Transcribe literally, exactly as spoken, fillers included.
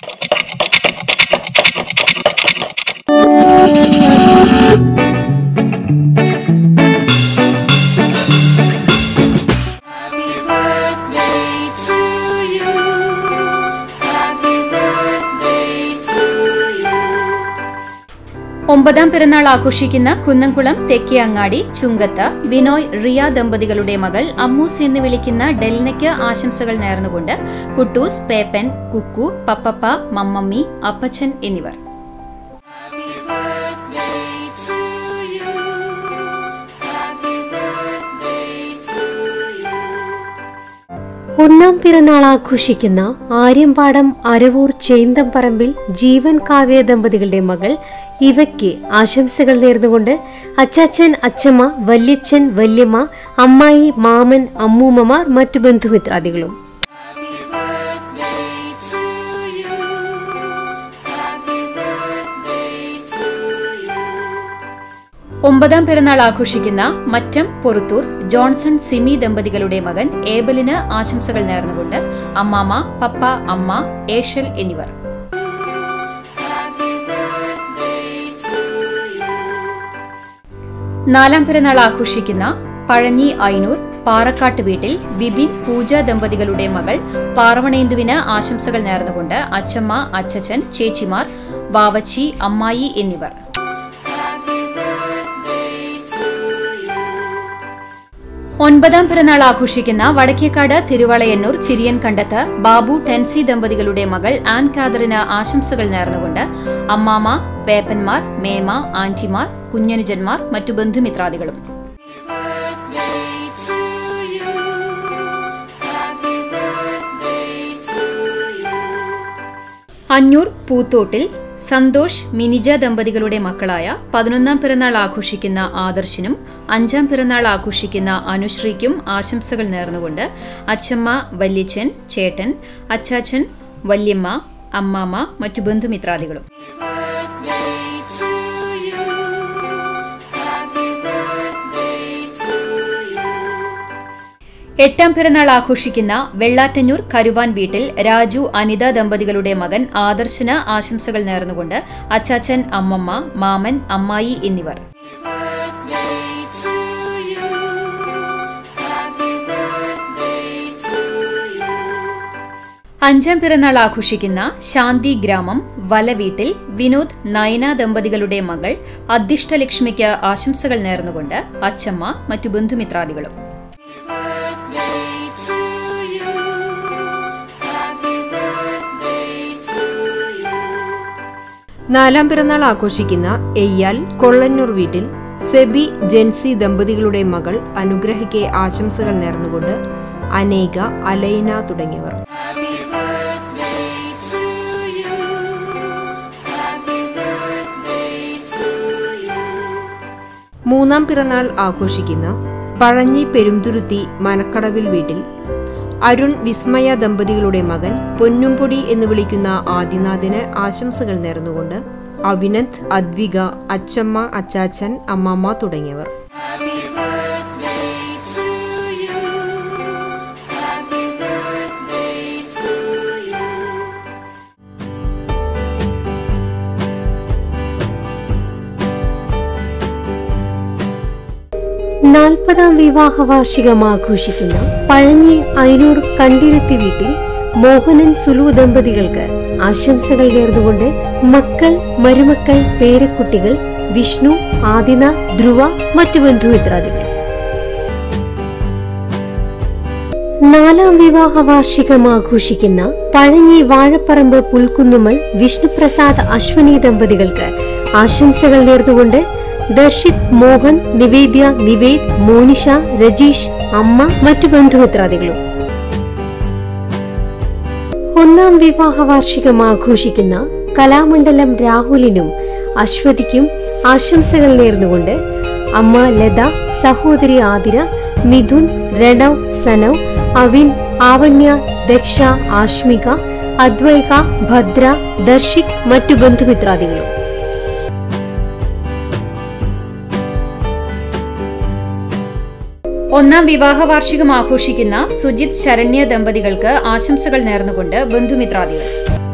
ഒമ്പതാം പിറന്നാൾ ആഘോഷിക്കുന്ന കുന്നംകുളം തെക്കേ അങ്ങാടി ചുങ്കത്ത് വിനോയ് റിയ ദമ്പതികളുടെ മകൾ അമ്മൂസ് എന്ന് വിളിക്കുന്ന ഡെൽനയ്ക്ക് ആശംസകൾ നേർന്നുകൊണ്ട് കുട്ടൂസ്, പേപ്പൻ, കുക്കു, പപ്പപ്പ, മമ്മമ്മി, അപ്പച്ചൻ എന്നിവർ. ഒന്നാം പിറന്നാൾ ആഘോഷിക്കുന്ന ആര്യമ്പാടം അരവൂർ ചേന്തംപറമ്പിൽ ജീവൻ കാവ്യ ദമ്പതികളുടെ മകൾ ഇവയ്ക്ക് ആശംസകൾ നേർന്നുകൊണ്ട് അച്ചാച്ചൻ, അച്ചമ്മ, വല്യച്ഛൻ, വല്യമ്മ, അമ്മായി, മാമൻ, അമ്മൂമ്മമാർ, മറ്റു ബന്ധുമിത്രാദികളും. ഒമ്പതാം പിറന്നാൾ ആഘോഷിക്കുന്ന മറ്റം പൊറുത്തൂർ ജോൺസൺ സിമി ദമ്പതികളുടെ മകൻ ഏബലിന് ആശംസകൾ നേർന്നുകൊണ്ട് അമ്മാമ, പപ്പ, അമ്മ, ഏഷൽ എന്നിവർ. നാലാം പിറന്നാൾ ആഘോഷിക്കുന്ന പഴഞ്ഞി ഐനൂർ പാറക്കാട്ട് വീട്ടിൽ വിപിൻ, പൂജ ദമ്പതികളുടെ മകൾ പാറവണേന്ദുവിന് ആശംസകൾ നേർന്നുകൊണ്ട് അച്ചമ്മ, അച്ചച്ചൻ, ചേച്ചിമാർ, വാവച്ചി, അമ്മായി എന്നിവർ. ഒൻപതാം പിറന്നാൾ ആഘോഷിക്കുന്ന വടക്കേക്കാട് തിരുവളയന്നൂർ ചിരിയൻ കണ്ടത്ത് ബാബു, ടെൻസി ദമ്പതികളുടെ മകൾ ആൻ കാദറിന് ആശംസകൾ നേർന്നുകൊണ്ട് അമ്മാമ, പേപ്പന്മാർ, മേമ, ആന്റിമാർ, കുഞ്ഞനുജന്മാർ, മറ്റു ബന്ധുമിത്രാദികളും. അഞ്ഞൂർ പൂത്തോട്ടിൽ സന്തോഷ്, മിനിജ ദമ്പതികളുടെ മക്കളായ പതിനൊന്നാം പിറന്നാൾ ആഘോഷിക്കുന്ന ആദർശിനും അഞ്ചാം പിറന്നാൾ ആഘോഷിക്കുന്ന അനുശ്രീക്കും ആശംസകൾ നേർന്നുകൊണ്ട് അച്ചമ്മ, വല്യച്ഛൻ, ചേട്ടൻ, അച്ചാച്ചൻ, വല്യമ്മ, അമ്മാമ, മറ്റു ബന്ധുമിത്രാദികളും. എട്ടാം പിറന്നാൾ ആഘോഷിക്കുന്ന വെള്ളാറ്റഞ്ഞൂർ കരുവാൻ വീട്ടിൽ രാജു, അനിത ദമ്പതികളുടെ മകൻ ആദർശന് ആശംസകൾ നേർന്നുകൊണ്ട് അച്ചാച്ചൻ, അമ്മമ്മ, മാമൻ, അമ്മായി എന്നിവർ. അഞ്ചാം പിറന്നാൾ ആഘോഷിക്കുന്ന ശാന്തി ഗ്രാമം വലവീട്ടിൽ വിനോദ്, നയന ദമ്പതികളുടെ മകൾ അദ്ദിഷ്ടലക്ഷ്മിക്ക് ആശംസകൾ നേർന്നുകൊണ്ട് അച്ചമ്മ, മറ്റു ബന്ധുമിത്രാദികളും. നാലാം പിറന്നാൾ ആഘോഷിക്കുന്ന എയ്യാൽ കൊള്ളന്നൂർ വീട്ടിൽ സെബി, ജെൻസി ദമ്പതികളുടെ മകൾ അനുഗ്രഹയ്ക്ക് ആശംസകൾ നേർന്നുകൊണ്ട് അനേക, അലൈന തുടങ്ങിയവർ. മൂന്നാം പിറന്നാൾ ആഘോഷിക്കുന്ന പഴഞ്ഞി പെരുന്തുരുത്തി മനക്കടവിൽ വീട്ടിൽ അരുൺ, വിസ്മയ ദമ്പതികളുടെ മകൻ പൊന്നുംപൊടി എന്ന് വിളിക്കുന്ന ആദിനാഥിന് ആശംസകൾ നേർന്നുകൊണ്ട് അവിനന്ദ്, അദ്വിക, അച്ചമ്മ, അച്ചാച്ചൻ, അമ്മമ്മ തുടങ്ങിയവർ. നാൽപ്പതാം വിവാഹ വാർഷികം ആഘോഷിക്കുന്ന പഴഞ്ഞി ഐനൂർ കണ്ടിരുത്തി വീട്ടിൽ മോഹനൻ, സുലു ദമ്പതികൾക്ക് ആശംസകൾ നേർന്നുകൊണ്ട് മക്കൾ, മരുമക്കൾ, പേരക്കുട്ടികൾ വിഷ്ണു, ആദിന, ധ്രുവ, മറ്റു ബന്ധുമിത്രാദികൾ. നാലാം വിവാഹ വാർഷികം ആഘോഷിക്കുന്ന പഴഞ്ഞി വാഴപ്പറമ്പ് പുൽക്കുന്നുമൽ വിഷ്ണുപ്രസാദ്, അശ്വനി ദമ്പതികൾക്ക് ആശംസകൾ നേർന്നുകൊണ്ട് ദർശിത്, മോഹൻ, നിവേദ്യ, നിവേദ്, മോനിഷ, രജീഷ്, അമ്മ, മറ്റു ബന്ധുമിത്രാദികളും. ഒന്നാം വിവാഹ വാർഷികം ആഘോഷിക്കുന്ന കലാമണ്ഡലം രാഹുലിനും അശ്വതിക്കും ആശംസകൾ നേർന്നുകൊണ്ട് അമ്മ ലത, സഹോദരി ആതിര, മിഥുൻ, രണവ്, സനവ്, അവിൻ, ആവണ്യ, ദക്ഷ, ആശ്മിക, അദ്വൈക, ഭദ്ര, ദർശിക്, മറ്റു ബന്ധുമിത്രാദികളും. ഒന്നാം വിവാഹ വാർഷികം ആഘോഷിക്കുന്ന സുജിത്, ശരണ്യ ദമ്പതികൾക്ക് ആശംസകൾ നേർന്നുകൊണ്ട് ബന്ധുമിത്രാദികൾ.